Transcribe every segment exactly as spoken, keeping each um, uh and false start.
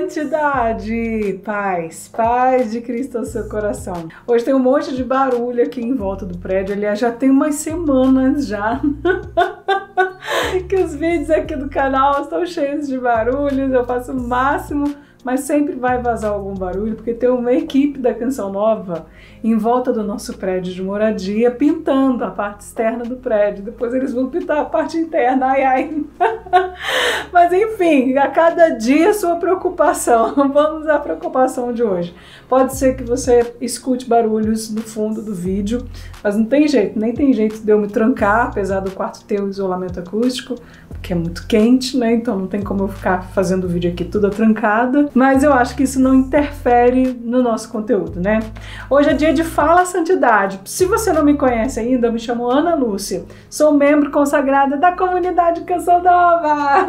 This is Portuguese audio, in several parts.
Santidade, paz, paz de Cristo ao seu coração. Hoje tem um monte de barulho aqui em volta do prédio, aliás, já tem umas semanas já que os vídeos aqui do canal estão cheios de barulhos, eu faço o máximo, mas sempre vai vazar algum barulho, porque tem uma equipe da Canção Nova em volta do nosso prédio de moradia, pintando a parte externa do prédio. Depois eles vão pintar a parte interna, ai ai. Mas enfim, a cada dia a sua preocupação. Vamos à preocupação de hoje. Pode ser que você escute barulhos no fundo do vídeo, mas não tem jeito, nem tem jeito de eu me trancar, apesar do quarto ter o isolamento acústico, porque é muito quente, né? Então não tem como eu ficar fazendo o vídeo aqui toda trancada. Mas eu acho que isso não interfere no nosso conteúdo, né? Hoje é dia de Fala Santidade. Se você não me conhece ainda, eu me chamo Ana Lúcia. Sou membro consagrada da comunidade Canção Nova.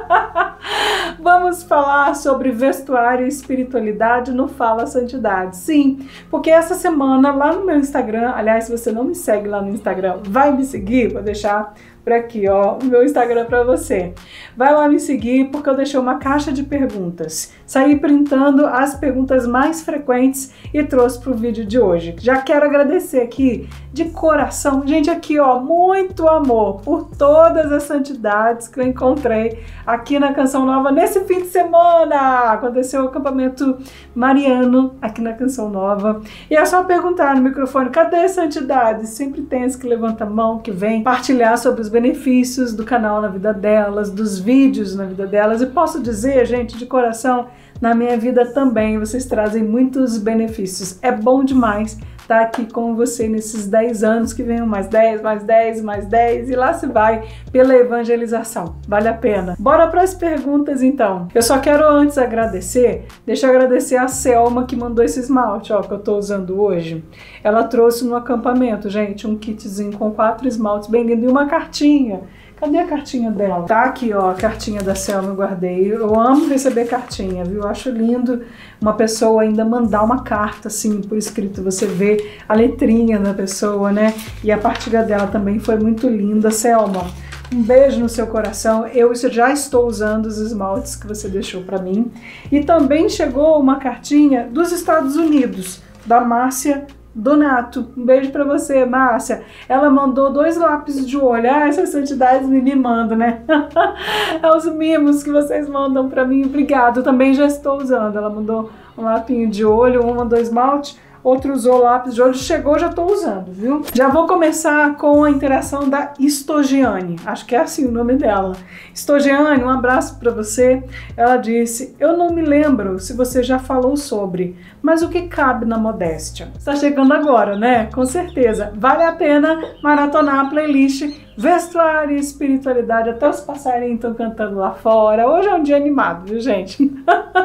Vamos falar sobre vestuário e espiritualidade no Fala Santidade. Sim, porque essa semana lá no meu Instagram, aliás, se você não me segue lá no Instagram, vai me seguir, vou deixar por aqui, ó, o meu Instagram para você. Vai lá me seguir porque eu deixei uma caixa de perguntas. Saí printando as perguntas mais frequentes e trouxe para o vídeo de hoje. Já quero agradecer aqui de coração, gente, aqui ó, muito amor por todas as santidades que eu encontrei aqui na Canção Nova nesse fim de semana. Aconteceu o acampamento mariano aqui na Canção Nova. E é só perguntar no microfone, cadê as santidades? Sempre tem esse que levanta a mão, que vem partilhar sobre os benefícios do canal na vida delas, dos vídeos na vida delas. E posso dizer, gente, de coração, na minha vida também, vocês trazem muitos benefícios. É bom demais estar aqui com você nesses dez anos, que venham mais dez, mais dez, mais dez, e lá se vai pela evangelização. Vale a pena. Bora para as perguntas, então. Eu só quero antes agradecer, deixa eu agradecer a Selma que mandou esse esmalte, ó, que eu tô usando hoje. Ela trouxe no acampamento, gente, um kitzinho com quatro esmaltes bem lindo e uma cartinha. Cadê a cartinha dela? Tá aqui, ó, a cartinha da Selma, eu guardei. Eu amo receber cartinha, viu? Eu acho lindo uma pessoa ainda mandar uma carta, assim, por escrito. Você vê a letrinha da pessoa, né? E a partilha dela também foi muito linda. Selma, um beijo no seu coração. Eu já estou usando os esmaltes que você deixou para mim. E também chegou uma cartinha dos Estados Unidos, da Márcia Donato. Um beijo pra você, Márcia. Ela mandou dois lápis de olho. Ah, essas santidades me mimando, né? É os mimos que vocês mandam pra mim. Obrigado. Eu também já estou usando. Ela mandou um lapinho de olho, um mandou esmalte, outro usou lápis de olho. Chegou, já estou usando, viu? Já vou começar com a interação da Estogiane. Acho que é assim o nome dela. Estogiane, um abraço para você. Ela disse, eu não me lembro se você já falou sobre, mas o que cabe na modéstia? Está chegando agora, né? Com certeza. Vale a pena maratonar a playlist Vestuário e Espiritualidade. Até os passarinhos estão cantando lá fora. Hoje é um dia animado, viu, gente?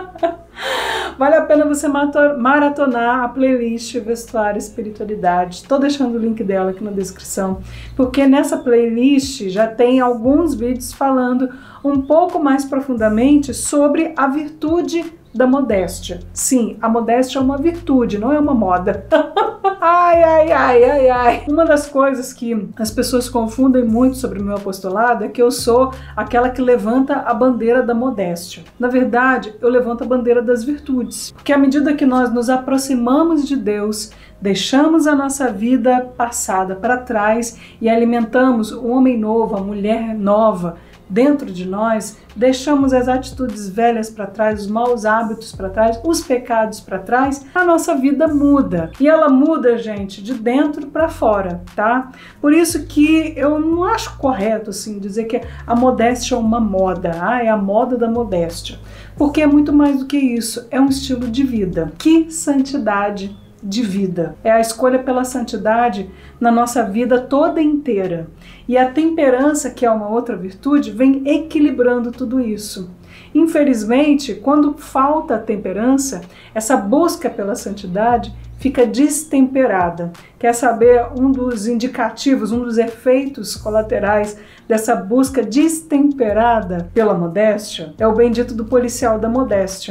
Vale a pena você maratonar a playlist Vestuário e Espiritualidade. Estou deixando o link dela aqui na descrição, porque nessa playlist já tem alguns vídeos falando um pouco mais profundamente sobre a virtude da modéstia. Sim, a modéstia é uma virtude, não é uma moda. Ai, ai, ai, ai, ai. Uma das coisas que as pessoas confundem muito sobre o meu apostolado é que eu sou aquela que levanta a bandeira da modéstia. Na verdade, eu levanto a bandeira das virtudes. Porque à medida que nós nos aproximamos de Deus, deixamos a nossa vida passada para trás e alimentamos o homem novo, a mulher nova dentro de nós, deixamos as atitudes velhas para trás, os maus hábitos para trás, os pecados para trás, a nossa vida muda. E ela muda, gente, de dentro para fora, tá? Por isso que eu não acho correto, assim, dizer que a modéstia é uma moda, ah, é a moda da modéstia. Porque é muito mais do que isso, é um estilo de vida. Que santidade de vida. É a escolha pela santidade na nossa vida toda inteira. E a temperança, que é uma outra virtude, vem equilibrando tudo isso. Infelizmente, quando falta a temperança, essa busca pela santidade fica destemperada. Quer saber um dos indicativos, um dos efeitos colaterais dessa busca destemperada pela modéstia? É o bendito do policial da modéstia.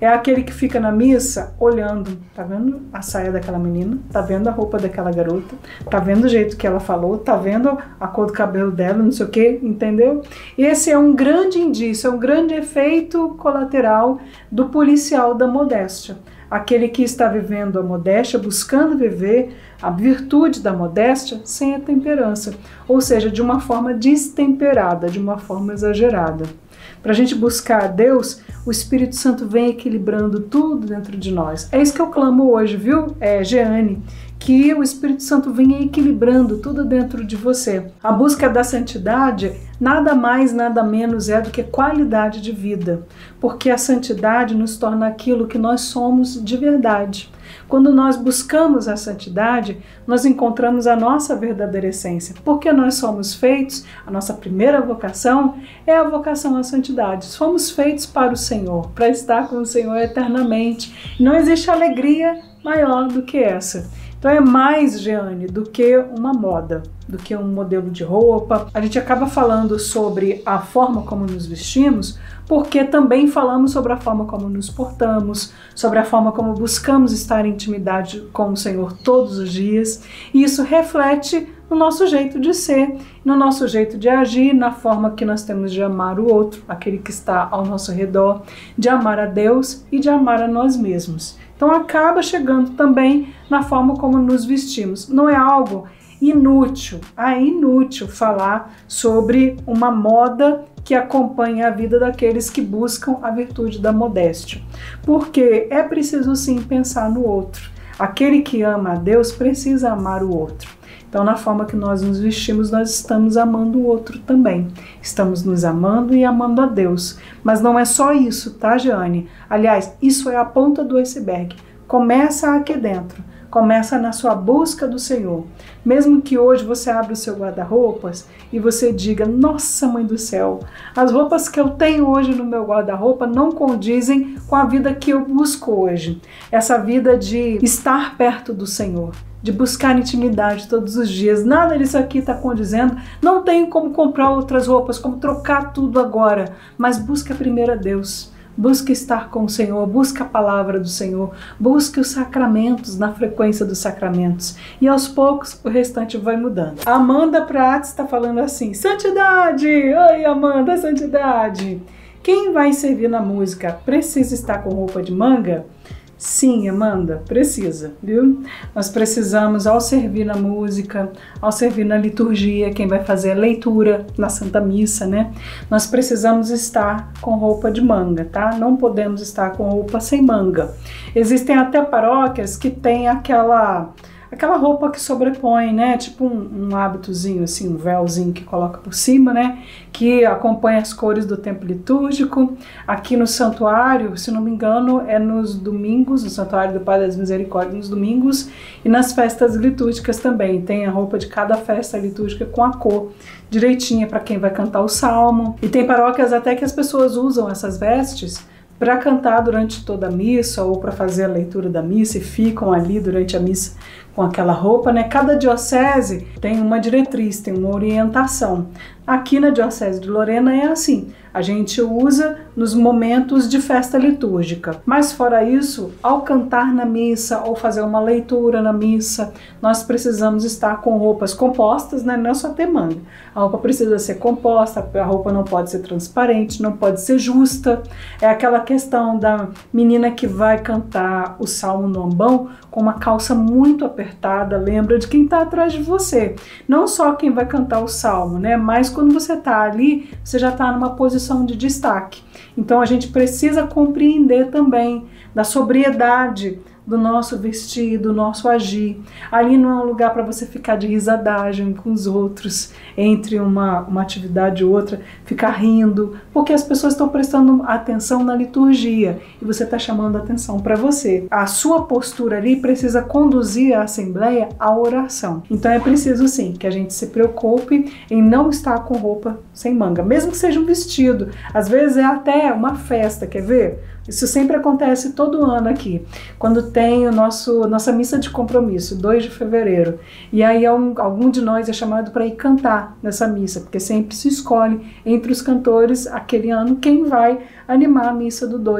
É aquele que fica na missa olhando, tá vendo a saia daquela menina, tá vendo a roupa daquela garota, tá vendo o jeito que ela falou, tá vendo a cor do cabelo dela, não sei o que, entendeu? Esse é um grande indício, é um grande efeito colateral do policial da modéstia. Aquele que está vivendo a modéstia, buscando viver a virtude da modéstia sem a temperança, ou seja, de uma forma destemperada, de uma forma exagerada. Para a gente buscar a Deus, o Espírito Santo vem equilibrando tudo dentro de nós. É isso que eu clamo hoje, viu, é, Jeane? Que o Espírito Santo venha equilibrando tudo dentro de você. A busca da santidade nada mais, nada menos é do que qualidade de vida, porque a santidade nos torna aquilo que nós somos de verdade. Quando nós buscamos a santidade, nós encontramos a nossa verdadeira essência, porque nós somos feitos, a nossa primeira vocação é a vocação à santidade. Somos feitos para o Senhor, para estar com o Senhor eternamente. Não existe alegria maior do que essa. Então é mais, Jeane, do que uma moda, do que um modelo de roupa. A gente acaba falando sobre a forma como nos vestimos, porque também falamos sobre a forma como nos portamos, sobre a forma como buscamos estar em intimidade com o Senhor todos os dias. E isso reflete no nosso jeito de ser, no nosso jeito de agir, na forma que nós temos de amar o outro, aquele que está ao nosso redor, de amar a Deus e de amar a nós mesmos. Então acaba chegando também na forma como nos vestimos. Não é algo inútil, é inútil falar sobre uma moda que acompanha a vida daqueles que buscam a virtude da modéstia. Porque é preciso sim pensar no outro. Aquele que ama a Deus precisa amar o outro. Então, na forma que nós nos vestimos, nós estamos amando o outro também. Estamos nos amando e amando a Deus. Mas não é só isso, tá, Jeane? Aliás, isso é a ponta do iceberg. Começa aqui dentro. Começa na sua busca do Senhor. Mesmo que hoje você abra o seu guarda-roupas e você diga, nossa, Mãe do céu, as roupas que eu tenho hoje no meu guarda-roupa não condizem com a vida que eu busco hoje. Essa vida de estar perto do Senhor, de buscar intimidade todos os dias. Nada disso aqui está condizendo. Não tenho como comprar outras roupas, como trocar tudo agora. Mas busca primeiro a Deus. Busque estar com o Senhor, busque a palavra do Senhor, busque os sacramentos na frequência dos sacramentos. E aos poucos o restante vai mudando. A Amanda Prates está falando assim, santidade! Oi, Amanda, santidade! Quem vai servir na música precisa estar com roupa de manga? Sim, Amanda, precisa, viu? Nós precisamos, ao servir na música, ao servir na liturgia, quem vai fazer a leitura na Santa Missa, né? Nós precisamos estar com roupa de manga, tá? Não podemos estar com roupa sem manga. Existem até paróquias que têm aquela... aquela roupa que sobrepõe, né? Tipo um, um hábitozinho, assim, um véuzinho que coloca por cima, né? Que acompanha as cores do tempo litúrgico. Aqui no santuário, se não me engano, é nos domingos, no Santuário do Pai das Misericórdias, nos domingos e nas festas litúrgicas também. Tem a roupa de cada festa litúrgica com a cor direitinha para quem vai cantar o salmo. E tem paróquias até que as pessoas usam essas vestes para cantar durante toda a missa ou para fazer a leitura da missa e ficam ali durante a missa com aquela roupa, né? Cada diocese tem uma diretriz, tem uma orientação. Aqui na Diocese de Lorena é assim, a gente usa nos momentos de festa litúrgica. Mas fora isso, ao cantar na missa ou fazer uma leitura na missa, nós precisamos estar com roupas compostas, né? Não é só ter manga. A roupa precisa ser composta, a roupa não pode ser transparente, não pode ser justa. É aquela questão da menina que vai cantar o Salmo no ambão com uma calça muito apertada, lembra de quem está atrás de você. Não só quem vai cantar o Salmo, né? Mas quando você está ali, você já está numa posição de destaque. Então a gente precisa compreender também da sobriedade do nosso vestir, do nosso agir. Ali não é um lugar para você ficar de risadagem com os outros, entre uma, uma atividade e outra, ficar rindo, porque as pessoas estão prestando atenção na liturgia e você está chamando a atenção para você. A sua postura ali precisa conduzir a assembleia à oração. Então é preciso sim que a gente se preocupe em não estar com roupa sem manga, mesmo que seja um vestido. Às vezes é até uma festa, quer ver? Isso sempre acontece todo ano aqui, quando tem o nosso, nossa missa de compromisso, dois de fevereiro. E aí algum de nós é chamado para ir cantar nessa missa, porque sempre se escolhe entre os cantores aquele ano quem vai animar a missa do dois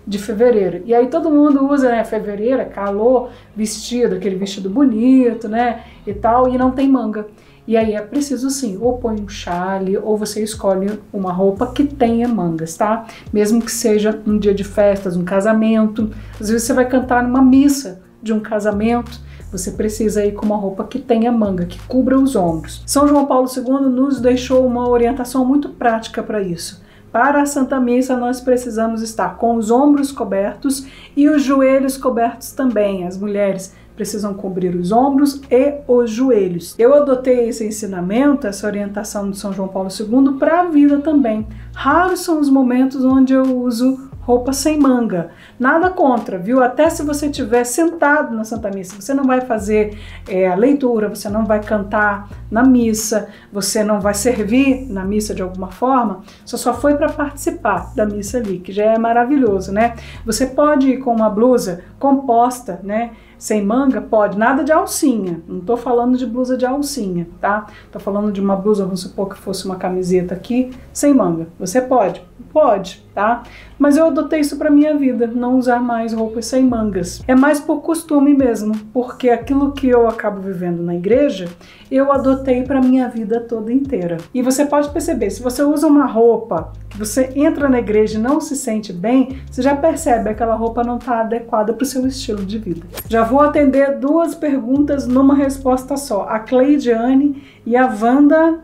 de fevereiro. E aí todo mundo usa, né, fevereiro, é calor, vestido, aquele vestido bonito, né, e tal, e não tem manga. E aí é preciso sim, ou põe um chale, ou você escolhe uma roupa que tenha mangas, tá? Mesmo que seja um dia de festas, um casamento, às vezes você vai cantar numa missa de um casamento, você precisa ir com uma roupa que tenha manga, que cubra os ombros. São João Paulo segundo nos deixou uma orientação muito prática para isso. Para a Santa Missa nós precisamos estar com os ombros cobertos e os joelhos cobertos também. As mulheres precisam cobrir os ombros e os joelhos. Eu adotei esse ensinamento, essa orientação de São João Paulo segundo para a vida também. Raros são os momentos onde eu uso roupa sem manga. Nada contra, viu? Até se você estiver sentado na Santa Missa, você não vai fazer é, a leitura, você não vai cantar na missa, você não vai servir na missa de alguma forma, você só foi para participar da missa ali, que já é maravilhoso, né? Você pode ir com uma blusa composta, né? Sem manga, pode, nada de alcinha, não tô falando de blusa de alcinha, tá? Tô falando de uma blusa, vamos supor que fosse uma camiseta aqui, sem manga. Você pode? Pode, tá? Mas eu adotei isso pra minha vida, não usar mais roupas sem mangas. É mais por costume mesmo, porque aquilo que eu acabo vivendo na igreja, eu adotei pra minha vida toda inteira. E você pode perceber, se você usa uma roupa, que você entra na igreja e não se sente bem, você já percebe que aquela roupa não tá adequada pro seu estilo de vida. Já vou atender duas perguntas numa resposta só. A Cleidiane e a Wanda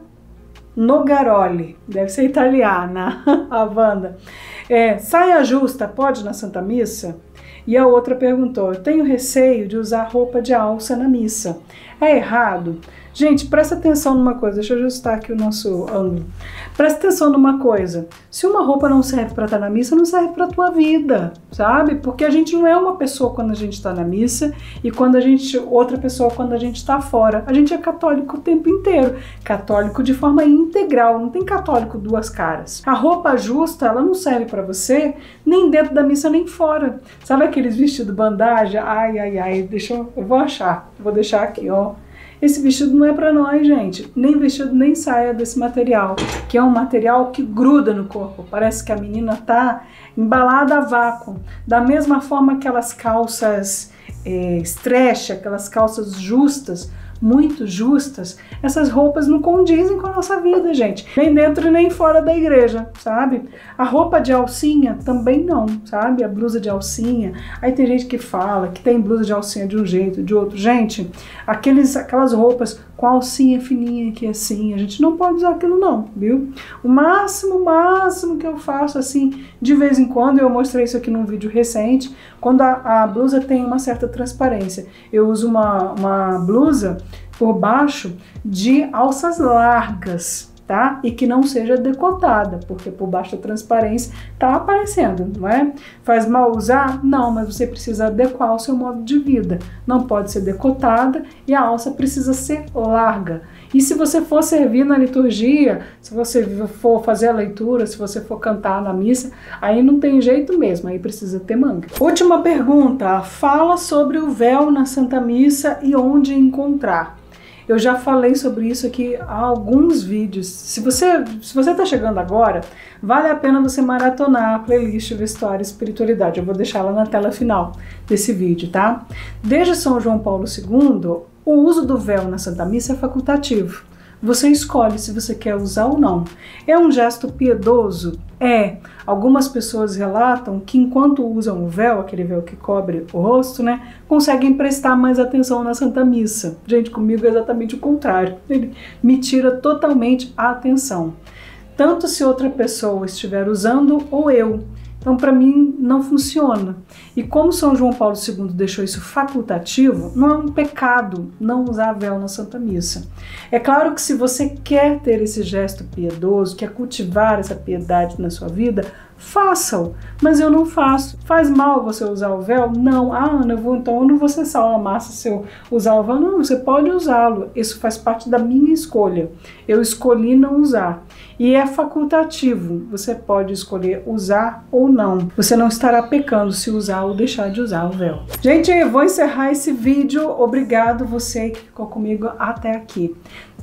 Nogaroli, deve ser italiana, a Wanda. É, saia justa pode na Santa Missa? E a outra perguntou, eu tenho receio de usar roupa de alça na missa. É errado? Gente, presta atenção numa coisa, deixa eu ajustar aqui o nosso ângulo. Presta atenção numa coisa, se uma roupa não serve para estar na missa, não serve para a tua vida, sabe? Porque a gente não é uma pessoa quando a gente está na missa e quando a gente, outra pessoa quando a gente está fora. A gente é católico o tempo inteiro, católico de forma integral, não tem católico duas caras. A roupa justa, ela não serve para você nem dentro da missa nem fora. Sabe aqueles vestidos bandagem? Ai, ai, ai, deixa eu, eu vou achar, eu vou deixar aqui, ó. Esse vestido não é para nós, gente. Nem vestido, nem saia desse material, que é um material que gruda no corpo. Parece que a menina tá embalada a vácuo. Da mesma forma que aquelas calças é, stretch, aquelas calças justas, muito justas, essas roupas não condizem com a nossa vida, gente. Nem dentro e nem fora da igreja, sabe? A roupa de alcinha também não, sabe? A blusa de alcinha. Aí tem gente que fala que tem blusa de alcinha de um jeito, de outro. Gente, aqueles, aquelas roupas com alcinha fininha aqui assim, a gente não pode usar aquilo não, viu? O máximo, o máximo que eu faço assim, de vez em quando, eu mostrei isso aqui num vídeo recente, quando a, a blusa tem uma certa transparência. Eu uso uma, uma blusa por baixo de alças largas, tá? E que não seja decotada, porque por baixo da transparência tá aparecendo, não é? Faz mal usar? Não, mas você precisa adequar o seu modo de vida. Não pode ser decotada e a alça precisa ser larga. E se você for servir na liturgia, se você for fazer a leitura, se você for cantar na missa, aí não tem jeito mesmo, aí precisa ter manga. Última pergunta, fala sobre o véu na Santa Missa e onde encontrar. Eu já falei sobre isso aqui há alguns vídeos. Se você se você está chegando agora, vale a pena você maratonar a playlist Vestuário e Espiritualidade. Eu vou deixar ela na tela final desse vídeo, tá? Desde São João Paulo segundo, o uso do véu na Santa Missa é facultativo. Você escolhe se você quer usar ou não. É um gesto piedoso? É. Algumas pessoas relatam que enquanto usam o véu, aquele véu que cobre o rosto, né, conseguem prestar mais atenção na Santa Missa. Gente, comigo é exatamente o contrário. Ele me tira totalmente a atenção. Tanto se outra pessoa estiver usando ou eu. Então, para mim, não funciona. E como São João Paulo segundo deixou isso facultativo, não é um pecado não usar véu na Santa Missa. É claro que se você quer ter esse gesto piedoso, quer cultivar essa piedade na sua vida, faça-o, mas eu não faço. Faz mal você usar o véu? Não. Ah, Ana, eu vou, então eu não vou cessar uma massa se eu usar o véu. Não, você pode usá-lo. Isso faz parte da minha escolha. Eu escolhi não usar. E é facultativo. Você pode escolher usar ou não. Você não estará pecando se usar ou deixar de usar o véu. Gente, eu vou encerrar esse vídeo. Obrigado você que ficou comigo até aqui.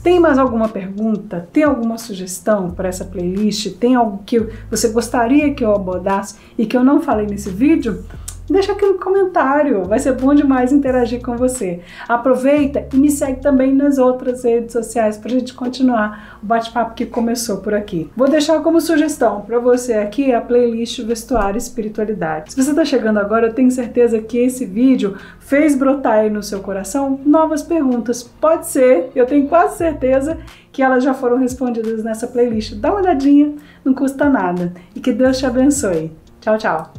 Tem mais alguma pergunta? Tem alguma sugestão para essa playlist? Tem algo que você gostaria que eu abordasse e que eu não falei nesse vídeo? Deixa aqui no comentário, vai ser bom demais interagir com você. Aproveita e me segue também nas outras redes sociais para a gente continuar o bate-papo que começou por aqui. Vou deixar como sugestão para você aqui a playlist Vestuário e Espiritualidade. Se você está chegando agora, eu tenho certeza que esse vídeo fez brotar aí no seu coração novas perguntas. Pode ser, eu tenho quase certeza que elas já foram respondidas nessa playlist. Dá uma olhadinha, não custa nada. E que Deus te abençoe. Tchau, tchau.